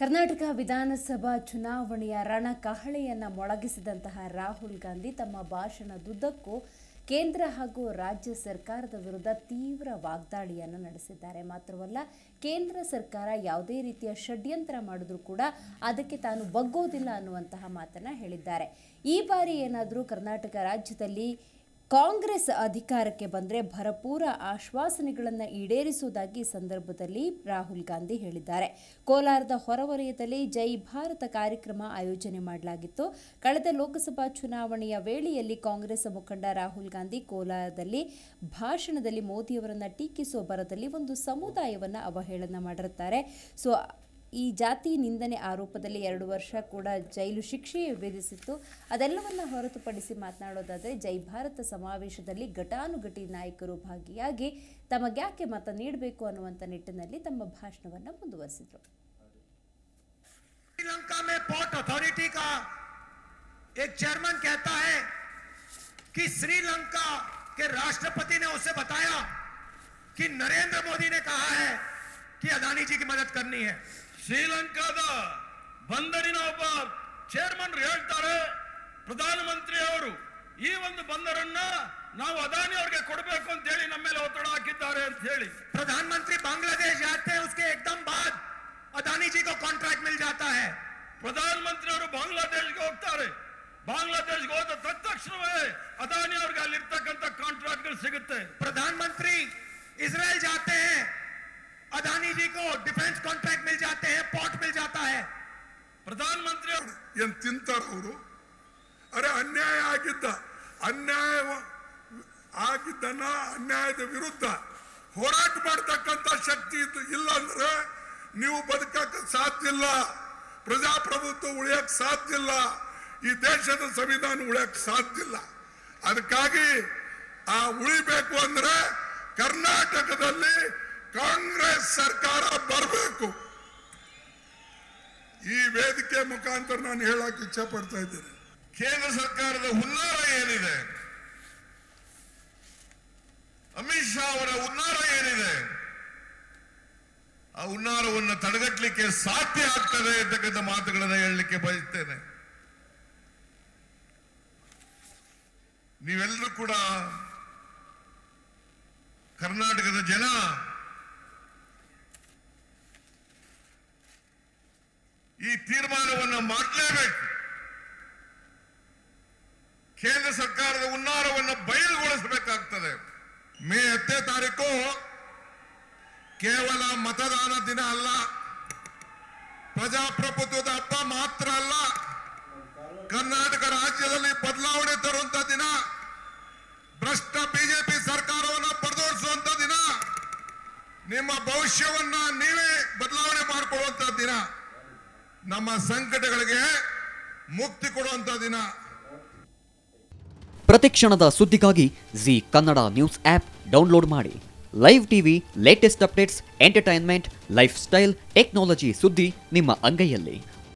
ಕರ್ನಾಟಕ ವಿಧಾನಸಭಾ ಚುನಾವಣೆಯ ರಣಕಹಳೆಯನ್ನು ಮೊಳಗಿಸಿದಂತಹ ರಾಹುಲ್ ಗಾಂಧಿ ತಮ್ಮ ಭಾಷಣದುದ್ದಕ್ಕೂ ಕೇಂದ್ರ ಹಾಗೂ ರಾಜ್ಯ ಸರ್ಕಾರದ ವಿರುದ್ಧ ತೀವ್ರ ವಾಗ್ದಾಳಿಯನ್ನು ನಡೆಸಿದ್ದಾರೆ. ಮಾತ್ರವಲ್ಲ, ಕೇಂದ್ರ ಸರ್ಕಾರ ಯಾವುದೇ ರೀತಿಯ ಷಡ್ಯಂತ್ರ ಮಾಡಿದ್ರೂ ಕೂಡ ಅದಕ್ಕೆ ತಾನು ಬಗ್ಗೋದಿಲ್ಲ ಅನ್ನುವಂತಹ ಮಾತನ್ನು ಹೇಳಿದ್ದಾರೆ. ಈ ಬಾರಿ ಏನಾದರೂ ಕರ್ನಾಟಕ ರಾಜ್ಯದಲ್ಲಿ ಕಾಂಗ್ರೆಸ್ ಅಧಿಕಾರಕ್ಕೆ ಬಂದರೆ ಭರಪೂರ ಆಶ್ವಾಸನೆಗಳನ್ನು ಈಡೇರಿಸುವುದಾಗಿ ಸಂದರ್ಭದಲ್ಲಿ ರಾಹುಲ್ ಗಾಂಧಿ ಹೇಳಿದ್ದಾರೆ. ಕೋಲಾರದ ಹೊರವಲಯದಲ್ಲಿ ಜೈ ಭಾರತ ಕಾರ್ಯಕ್ರಮ ಆಯೋಜನೆ ಮಾಡಲಾಗಿತ್ತು. ಕಳೆದ ಲೋಕಸಭಾ ಚುನಾವಣೆಯ ವೇಳೆಯಲ್ಲಿ ಕಾಂಗ್ರೆಸ್ ಮುಖಂಡ ರಾಹುಲ್ ಗಾಂಧಿ ಕೋಲಾರದಲ್ಲಿ ಭಾಷಣದಲ್ಲಿ ಮೋದಿಯವರನ್ನು ಟೀಕಿಸುವ ಭರದಲ್ಲಿ ಒಂದು ಸಮುದಾಯವನ್ನು ಅವಹೇಳನ ಮಾಡಿರುತ್ತಾರೆ. ಈ ಜಾತಿ ನಿಂದನೆ ಆರೋಪದಲ್ಲಿ 2 ವರ್ಷ ಕೂಡ ಜೈಲು ಶಿಕ್ಷೆ ವಿಧಿಸಿತ್ತು. ಅದೆಲ್ಲವನ್ನು ಹೊರತುಪಡಿಸಿ ಮಾತನಾಡೋದಾದರೆ ಜೈ ಭಾರತ ಸಮಾವೇಶದಲ್ಲಿ ಘಟಾನುಘಟಿ ನಾಯಕರು ಭಾಗಿಯಾಗಿ ತಮಗ್ಯಾಕೆ ಮತ ನೀಡಬೇಕು ಅನ್ನುವಂಥ ನಿಟ್ಟಿನಲ್ಲಿ ತಮ್ಮ ಭಾಷಣವನ್ನು ಮುಂದುವರಿಸಿದರು. श्रीलंका में पोर्ट अथॉरिटी का एक चेयरमैन कहता है कि श्रीलंका के राष्ट्रपति ने उसे बताया कि नरेंद्र मोदी ने कहा है कि अदानी जी की मदद करनी है. ಶ್ರೀಲಂಕಾದ ಬಂದರಿನ ಒಬ್ಬ ಚೇರ್ಮನ್ ಹೇಳ್ತಾರೆ, ಪ್ರಧಾನಮಂತ್ರಿ ಅವರು ಈ ಒಂದು ಬಂದರನ್ನ ನಾವು ಅದಾನಿ ಅವರಿಗೆ ಕೊಡಬೇಕು ಅಂತ ಹೇಳಿ ನಮ್ಮ ಮೇಲೆ ಒತ್ತಡ ಹಾಕಿದ್ದಾರೆ ಅಂತ ಹೇಳಿ. प्रधानमंत्री बांग्लादेश जाते हैं, उसके एकदम बाद अदानी जी को कॉन्ट्रैक्ट मिल जाता है. ಪ್ರಧಾನಮಂತ್ರಿ ಅವರು ಬಾಂಗ್ಲಾದೇಶ್ಗೆ ಹೋಗ್ತಾರೆ. ಬಾಂಗ್ಲಾದೇಶ್ಗೆ ಹೋದ ತಕ್ಷಣವೇ ಅದಾನಿ ಅವರಿಗೆ ಅಲ್ಲಿರ್ತಕ್ಕಂಥ ಕಾಂಟ್ರಾಕ್ಟ್ಗಳು ಸಿಗುತ್ತೆ. प्रधानमंत्री इजराइल जाते हैं, अदानी जी को डिफेंस कॉन्ट्रैक्ट मिल जाते हैं, पोर्ट मिल जाता है. ಪ್ರಧಾನಮಂತ್ರಿ ಏನು ತಿಂತಾರ ಅವರು? ಅರೆ ಅನ್ಯಾಯ ಆಗಿದ್ದನ್ನ ಅನ್ಯಾಯದ ವಿರುದ್ಧ ಹೋರಾಟ ಮಾಡತಕ್ಕಂತ ಶಕ್ತಿ ಇಲ್ಲ ಅಂದ್ರೆ ನೀವು ಬದುಕಕ್ಕೆ ಸಾಧ್ಯ ಇಲ್ಲ. ಪ್ರಜಾಪ್ರಭುತ್ವ ಉಳಿಯಕ್ಕೆ ಸಾಧ್ಯ ಇಲ್ಲ. ಈ ದೇಶದ ಸಂವಿಧಾನ ಉಳಿಯಕ್ಕೆ ಸಾಧ್ಯ ಇಲ್ಲ. ಅದಕ್ಕಾಗಿ ಉಳಿಬೇಕು ಅಂದ್ರೆ ಕರ್ನಾಟಕದಲ್ಲಿ ಕಾಂಗ್ರೆಸ್ ಸರ್ಕಾರ ಬರಬೇಕು. ಈ ವೇದಿಕೆ ಮುಖಾಂತರ ನಾನು ಹೇಳಕ್ಕೆ ಇಚ್ಛೆ ಪಡ್ತಾ ಇದ್ದೇನೆ. ಕೇಂದ್ರ ಸರ್ಕಾರದ ಹುನ್ನಾರ ಏನಿದೆ, ಅಮಿತ್ ಶಾ ಅವರ ಹುನ್ನಾರ ಏನಿದೆ, ಆ ಹುನ್ನಾರವನ್ನು ತಡೆಗಟ್ಟಲಿಕ್ಕೆ ಸಾಧ್ಯ ಆಗ್ತದೆ ಅಂತಕ್ಕಂಥ ಮಾತುಗಳನ್ನು ಹೇಳಲಿಕ್ಕೆ ಬಯಸ್ತೇನೆ. ನೀವೆಲ್ಲರೂ ಕೂಡ ಕರ್ನಾಟಕದ ಜನ ಈ ತೀರ್ಮಾನವನ್ನು ಮಾಡಲೇಬೇಕು. ಕೇಂದ್ರ ಸರ್ಕಾರದ ಹುನ್ನಾರವನ್ನು ಬಯಲುಗೊಳಿಸಬೇಕಾಗ್ತದೆ. ಮೇ 10ನೇ ತಾರೀಕು ಕೇವಲ ಮತದಾನ ದಿನ ಅಲ್ಲ, ಪ್ರಜಾಪ್ರಭುತ್ವದ ಹಬ್ಬ ಮಾತ್ರ ಅಲ್ಲ, ಕರ್ನಾಟಕ ರಾಜ್ಯದಲ್ಲಿ ಬದಲಾವಣೆ ತರುವಂತ ದಿನ, ಭ್ರಷ್ಟ ಬಿಜೆಪಿ ಸರ್ಕಾರವನ್ನು ಪರದೋಡಿಸುವಂತ ದಿನ, ನಿಮ್ಮ ಭವಿಷ್ಯವನ್ನ ನೀವೇ ಬದಲಾವಣೆ ಮಾಡಿಕೊಳ್ಳುವಂತ ದಿನ, ನಮ್ಮ ಸಂಕಟಗಳಿಗೆ ಮುಕ್ತಿ ಕೊಡುವಂತ ದಿನ. ಪ್ರತಿಕ್ಷಣದ ಸುದ್ದಿಗಾಗಿ Zee Kannada news app download ಮಾಡಿ. Live TV, latest updates, entertainment, lifestyle, technology ಸುದ್ದಿ ನಿಮ್ಮ ಅಂಗೈಯಲ್ಲಿ.